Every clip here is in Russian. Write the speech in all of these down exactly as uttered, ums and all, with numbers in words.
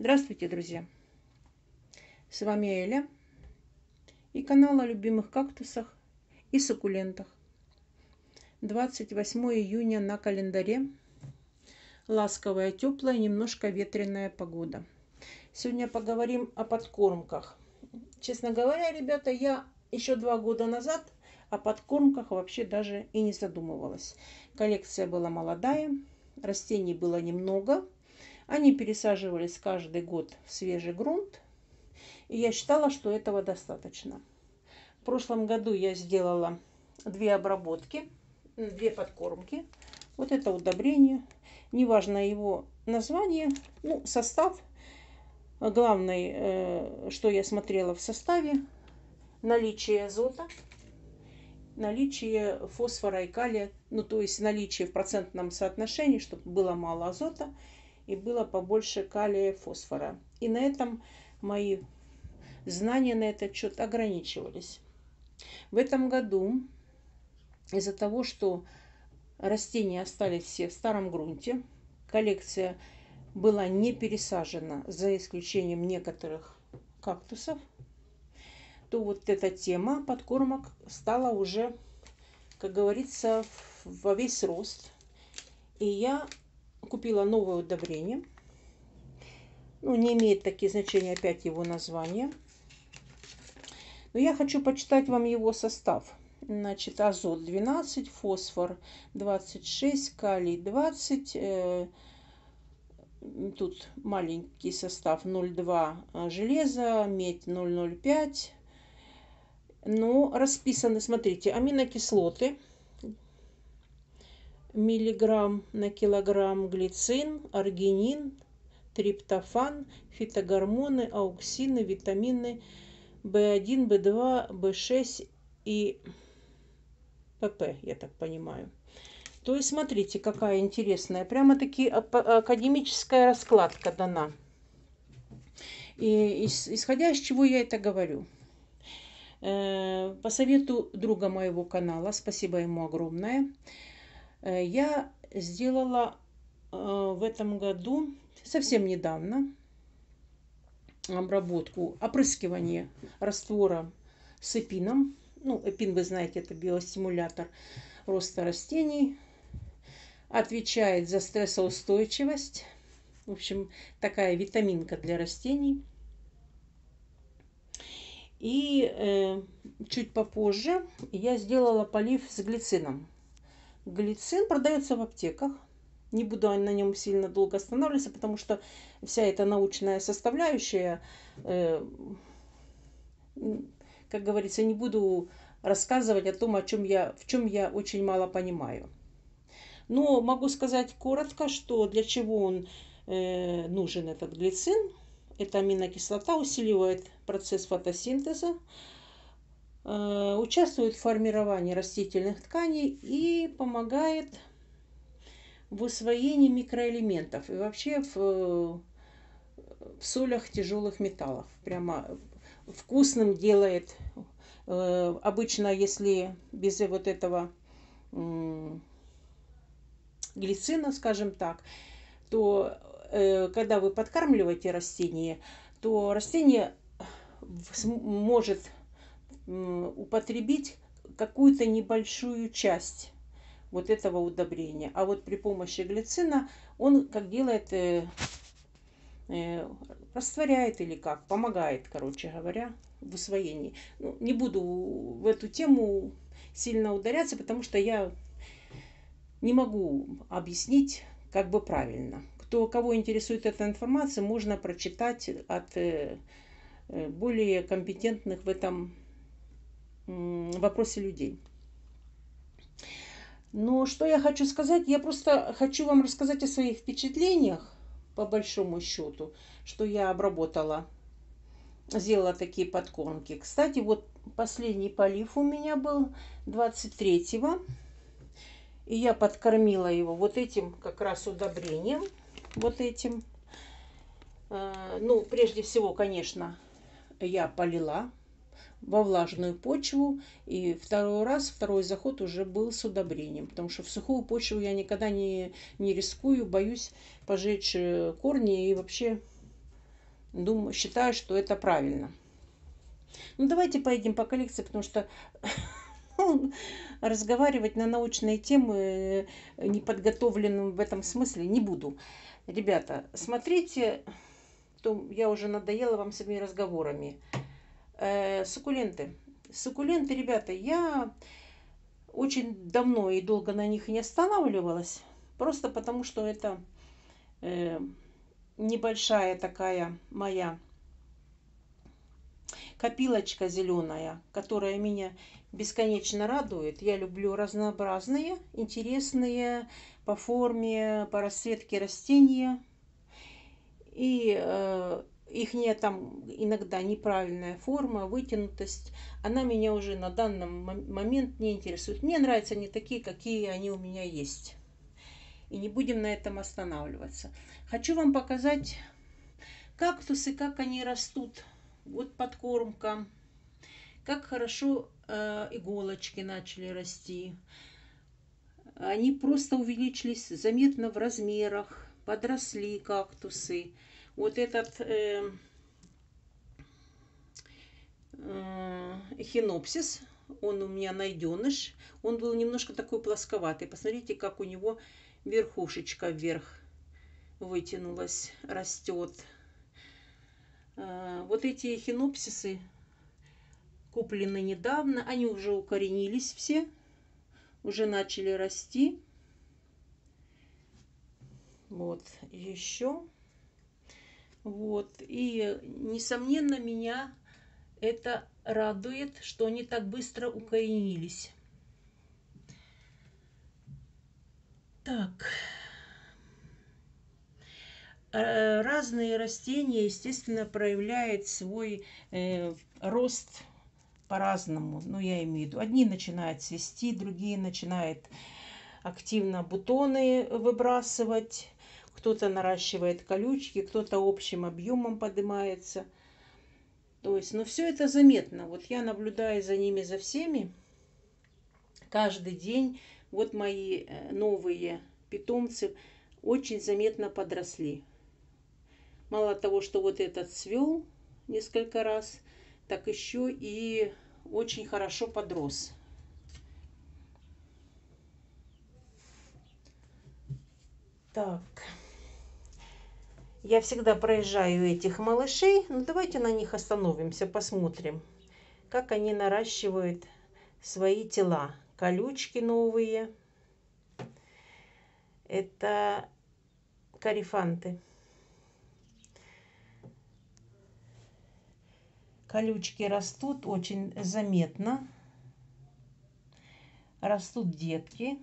Здравствуйте, друзья! С вами Эля и канал о любимых кактусах и суккулентах. двадцать восьмое июня на календаре. Ласковая, теплая, немножко ветреная погода. Сегодня поговорим о подкормках. Честно говоря, ребята, я еще два года назад о подкормках вообще даже и не задумывалась. Коллекция была молодая, растений было немного. Они пересаживались каждый год в свежий грунт. И я считала, что этого достаточно. В прошлом году я сделала две обработки, две подкормки. Вот это удобрение. Неважно его название, ну, состав. Главное, что я смотрела в составе, наличие азота, наличие фосфора и калия, ну, то есть наличие в процентном соотношении, чтобы было мало азота и было побольше калия и фосфора. И на этом мои знания на этот счет ограничивались. В этом году, из-за того, что растения остались все в старом грунте, коллекция была не пересажена, за исключением некоторых кактусов, то вот эта тема подкормок стала уже, как говорится, во весь рост. И я купила новое удобрение. Ну, не имеет такие значения опять его название. Но я хочу почитать вам его состав. Значит, азот двенадцать, фосфор двадцать шесть, калий двадцать. Э, тут маленький состав ноль два железа, медь ноль ноль пять. Но расписаны, смотрите, аминокислоты. Миллиграмм на килограмм, глицин, аргинин, триптофан, фитогормоны, ауксины, витамины бэ один, бэ два, бэ шесть и пэ пэ, я так понимаю. То есть, смотрите, какая интересная, прямо-таки академическая раскладка дана. И исходя из чего я это говорю? По совету друга моего канала, спасибо ему огромное, я сделала в этом году, совсем недавно, обработку, опрыскивание раствора с эпином. Ну, эпин, вы знаете, это биостимулятор роста растений. Отвечает за стрессоустойчивость. В общем, такая витаминка для растений. И э, чуть попозже я сделала полив с глицином. Глицин продается в аптеках. Не буду на нем сильно долго останавливаться, потому что вся эта научная составляющая, э, как говорится, не буду рассказывать о том, о чем я, в чем я очень мало понимаю. Но могу сказать коротко, что для чего он э, нужен, этот глицин. Эта аминокислота усиливает процесс фотосинтеза, э, участвует в формировании растительных тканей и помогает в усвоении микроэлементов и вообще в, в солях тяжелых металлов. Прямо вкусным делает. Э, обычно, если без вот этого э, глицина, скажем так, то э, когда вы подкармливаете растение, то растение может э, употребить какую-то небольшую часть вот этого удобрения. А вот при помощи глицина он как делает, э, э, растворяет или как, помогает, короче говоря, в усвоении. Ну, не буду в эту тему сильно ударяться, потому что я не могу объяснить как бы правильно. Кто, кого интересует эта информация, можно прочитать от э, более компетентных в этом э, вопросе людей. Но что я хочу сказать, я просто хочу вам рассказать о своих впечатлениях, по большому счету, что я обработала, сделала такие подкормки. Кстати, вот последний полив у меня был двадцать третьего, и я подкормила его вот этим как раз удобрением, вот этим. Ну, прежде всего, конечно, я полила во влажную почву. И второй раз, второй заход уже был с удобрением. Потому что в сухую почву я никогда не, не рискую, боюсь пожечь корни и вообще Думаю, считаю, что это правильно. Ну, давайте поедем по коллекции, потому что разговаривать на научные темы неподготовленным в этом смысле не буду. Ребята, смотрите, то я уже надоела вам своими разговорами. Э, суккуленты. Суккуленты, ребята, я очень давно и долго на них не останавливалась. Просто потому, что это э, небольшая такая моя копилочка зеленая, которая меня бесконечно радует. Я люблю разнообразные, интересные по форме, по расцветке растения. И э, их не там иногда неправильная форма, вытянутость, она меня уже на данный момент не интересует. Мне нравятся они такие, какие они у меня есть. И не будем на этом останавливаться. Хочу вам показать кактусы, как они растут. Вот подкормка. Как хорошо э, иголочки начали расти. Они просто увеличились заметно в размерах. Подросли кактусы. Вот этот э, э, эхинопсис, он у меня найденыш. Он был немножко такой плосковатый. Посмотрите, как у него верхушечка вверх вытянулась, растет. Э, вот эти эхинопсисы куплены недавно. Они уже укоренились все. Уже начали расти. Вот, еще. Вот. И, несомненно, меня это радует, что они так быстро укоренились. Так. Разные растения, естественно, проявляют свой э, рост по-разному. Ну, я имею в виду, одни начинают цвести, другие начинают активно бутоны выбрасывать. Кто-то наращивает колючки, кто-то общим объемом поднимается. То есть, ну, все это заметно. Вот я наблюдаю за ними, за всеми. Каждый день вот мои новые питомцы очень заметно подросли. Мало того, что вот этот цвел несколько раз, так еще и очень хорошо подрос. Так. Я всегда проезжаю этих малышей. Ну, давайте на них остановимся, посмотрим, как они наращивают свои тела. Колючки новые. Это корифанты. Колючки растут очень заметно. Растут детки.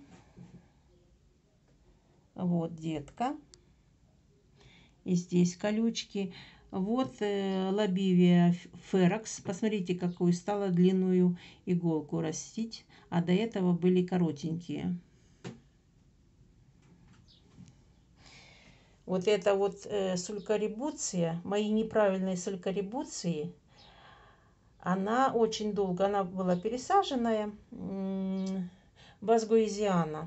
Вот детка. И здесь колючки. Вот э, лобивия ферокс. Посмотрите, какую стала длинную иголку растить. А до этого были коротенькие. Вот это вот э, сулькарибуция, мои неправильные сулькарибуции, она очень долго, она была пересаженная, Басгоизиана.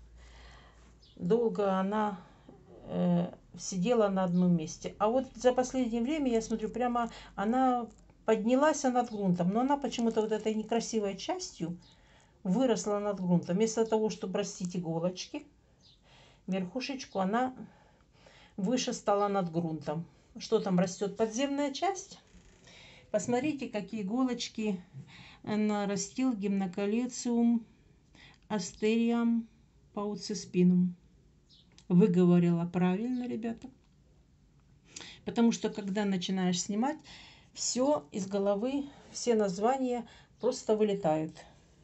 Долго она э, сидела на одном месте. А вот за последнее время, я смотрю, прямо она поднялась над грунтом, но она почему-то вот этой некрасивой частью выросла над грунтом. Вместо того, чтобы растить иголочки, верхушечку она выше стала над грунтом. Что там растет? Подземная часть. Посмотрите, какие иголочки нарастил гимнокалициум астериум пауцеспинум. Выговорила правильно, ребята. Потому что, когда начинаешь снимать, все из головы, все названия просто вылетают.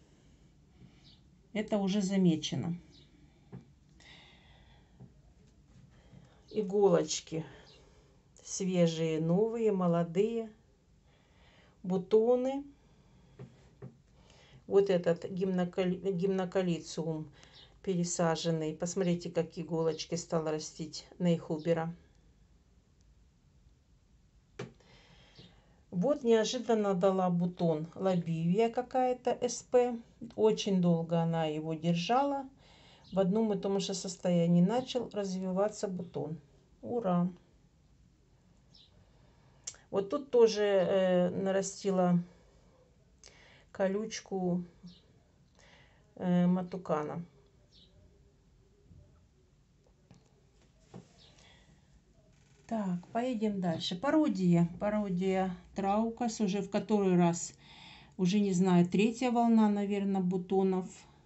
Это уже замечено. Иголочки свежие, новые, молодые. Бутоны. Вот этот гимнокалициум пересаженный. Посмотрите, какие иголочки стал растить Нейхубера. Вот неожиданно дала бутон лобивия какая-то СП. Очень долго она его держала. В одном и том же состоянии начал развиваться бутон. Ура! Вот тут тоже э, нарастила колючку э, матукана. Так, поедем дальше. Пародия. Пародия Траукас. Уже в который раз, уже не знаю, третья волна, наверное, бутонов.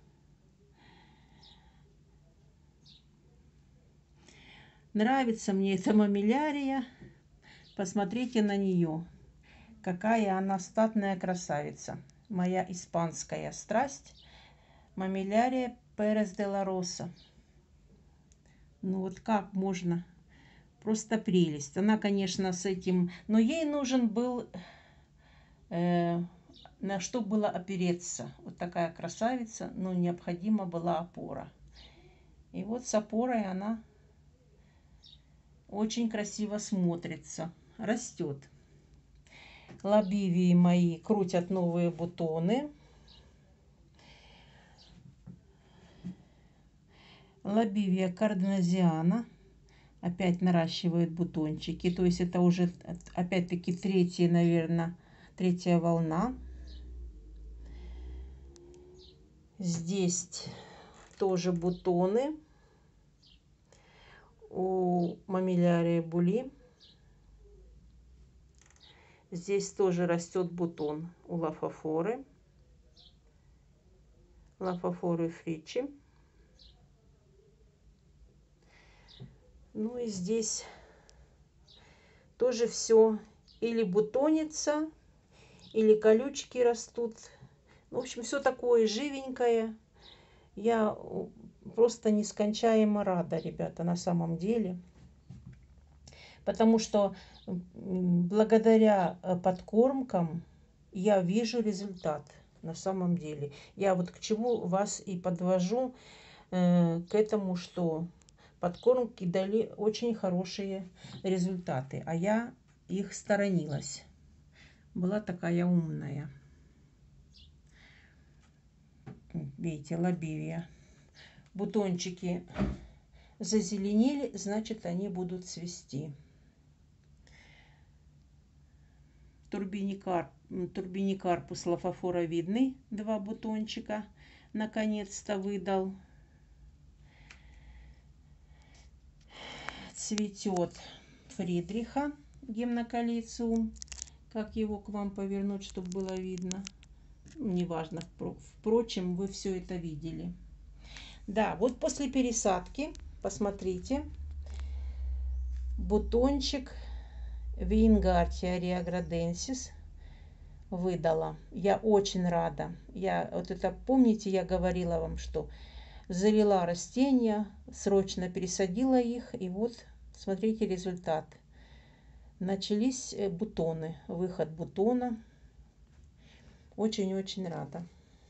Нравится мне эта мамилярия. Посмотрите на нее. Какая она статная красавица. Моя испанская страсть. Мамилярия Перес де ла Роса. Ну вот как можно... Просто прелесть. Она, конечно, с этим... Но ей нужен был... Э, на что было опереться. Вот такая красавица. Но необходима была опора. И вот с опорой она очень красиво смотрится. Растет. Лобивии мои крутят новые бутоны. Лобивия карденазиана опять наращивает бутончики. То есть это уже опять-таки третья, наверное, третья волна. Здесь тоже бутоны у мамилярии Були. Здесь тоже растет бутон у лафафоры. Лафафоры Фричи. Ну и здесь тоже все или бутонится, или колючки растут. В общем, все такое живенькое. Я просто нескончаемо рада, ребята, на самом деле. Потому что благодаря подкормкам я вижу результат на самом деле. Я вот к чему вас и подвожу, э, к этому, что подкормки дали очень хорошие результаты, а я их сторонилась. Была такая умная. Видите, лобивия. Бутончики зазеленели, значит, они будут цвести. Турбиникарп, турбиникарпус лафофоровидный. Два бутончика наконец-то выдал. Цветет Фридриха гимнокалициум. Как его к вам повернуть, чтобы было видно? Неважно. Впрочем, вы все это видели. Да, вот после пересадки, посмотрите, бутончик Вейнгартия реаграденсис выдала. Я очень рада. Я вот это, помните, я говорила вам, что залила растения, срочно пересадила их, и вот смотрите результат. Начались бутоны, выход бутона. Очень-очень рада.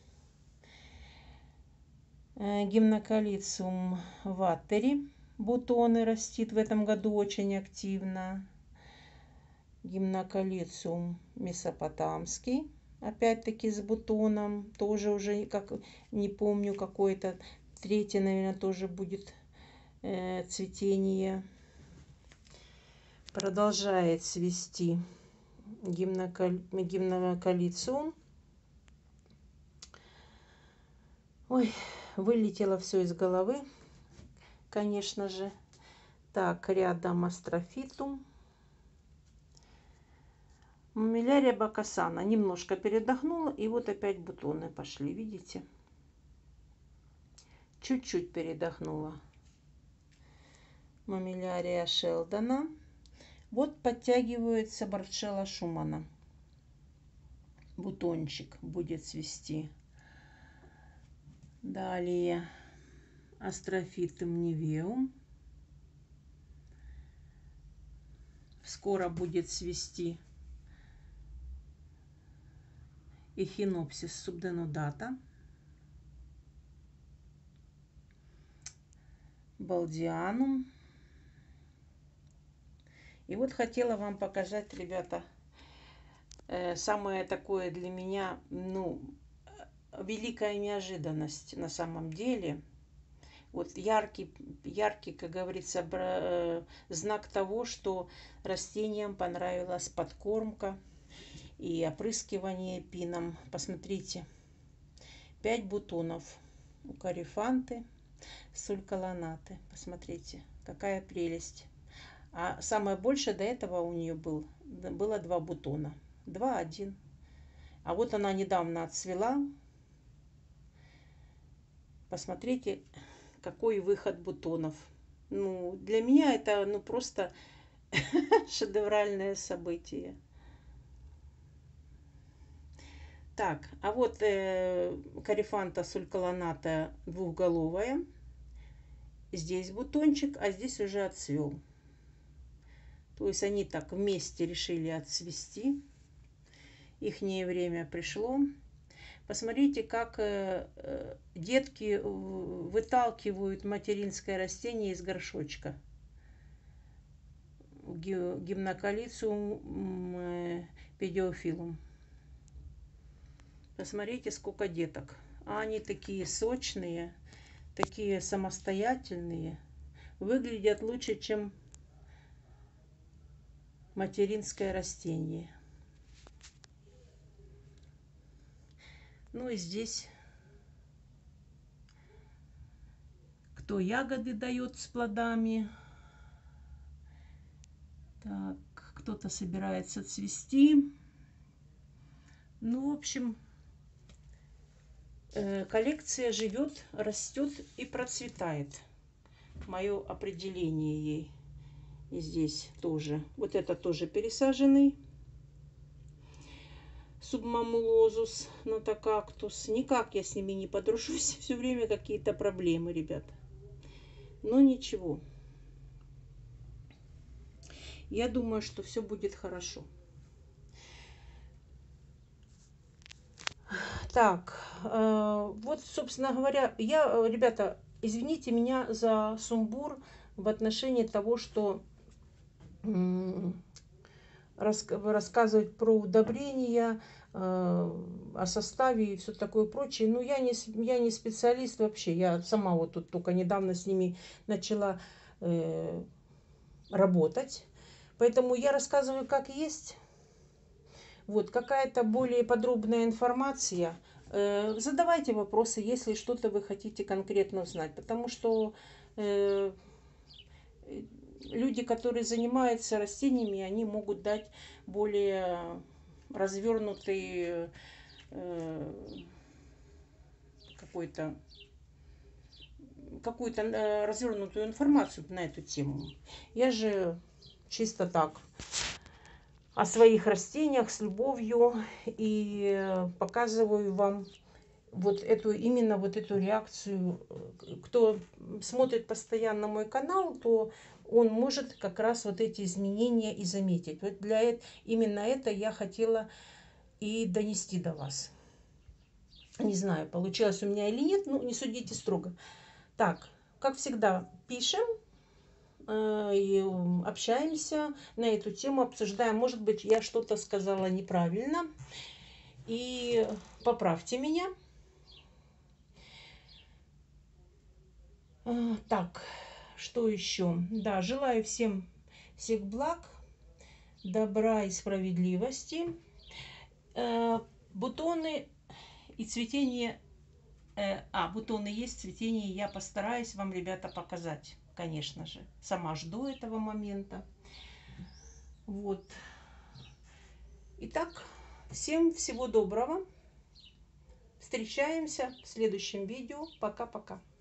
Гимнокалициум ваттери. Бутоны растит в этом году очень активно. Гимнокалициум месопотамский. Опять-таки с бутоном. Тоже уже, как не помню, какой-то третий, наверное, тоже будет э, цветение. Продолжает цвести гимнокали... гимнокалициум. Ой, вылетело все из головы, конечно же. Так, рядом астрофитум. Мамилярия бакасана. Немножко передохнула, и вот опять бутоны пошли, видите? Чуть-чуть передохнула. Мамилярия Шелдона. Вот подтягивается Барчелла Шумана. Бутончик будет цвести. Далее астрофитум нивеум. Скоро будет цвести эхинопсис субденудата. Балдианум. И вот хотела вам показать, ребята, э, самое такое для меня, ну, великая неожиданность на самом деле. Вот яркий, яркий, как говорится, знак того, что растениям понравилась подкормка и опрыскивание пином. Посмотрите, пять бутонов у корефанты сулькаланаты. Посмотрите, какая прелесть. А самое большее до этого у нее был, было два бутона. Два, один. А вот она недавно отцвела. Посмотрите, какой выход бутонов. Ну, для меня это ну просто шедевральное событие. Так, а вот э, корефанта сулькаланата двухголовая. Здесь бутончик, а здесь уже отцвел. То есть они так вместе решили отцвести. Ихнее время пришло. Посмотрите, как э, э, детки выталкивают материнское растение из горшочка. Гимнокалициум э, педиофилум. Посмотрите, сколько деток. А они такие сочные, такие самостоятельные. Выглядят лучше, чем материнское растение. Ну и здесь кто ягоды дает с плодами. Так, кто-то собирается цвести. Ну, в общем, коллекция живет, растет и процветает. Мое определение ей. И здесь тоже. Вот это тоже пересаженный субмамулозус нотокактус. Никак я с ними не подружусь. Все время какие-то проблемы, ребят. Но ничего. Я думаю, что все будет хорошо. Так, э, вот, собственно говоря, я, ребята, извините меня за сумбур в отношении того, что рассказывать про удобрения, э, о составе и все такое прочее. Но я не, я не специалист вообще. Я сама вот тут только недавно с ними начала э, работать. Поэтому я рассказываю как есть. Вот, какая-то более подробная информация. Э, задавайте вопросы, если что-то вы хотите конкретно узнать. Потому что э, люди, которые занимаются растениями, они могут дать более развернутый э, какой-то какую-то э, развернутую информацию на эту тему. Я же чисто так о своих растениях с любовью и показываю вам вот эту именно вот эту реакцию. Кто смотрит постоянно мой канал, то он может как раз вот эти изменения и заметить. Вот для этого, именно это я хотела и донести до вас. Не знаю, получилось у меня или нет, ну не судите строго. Так, как всегда, пишем и общаемся на эту тему, обсуждаем. Может быть, я что-то сказала неправильно, и поправьте меня. Так, что еще? Да, желаю всем всех благ, добра и справедливости. Бутоны и цветение... А, бутоны есть, цветение я постараюсь вам, ребята, показать. Конечно же, сама жду этого момента. Вот. Итак, всем всего доброго. Встречаемся в следующем видео. Пока-пока.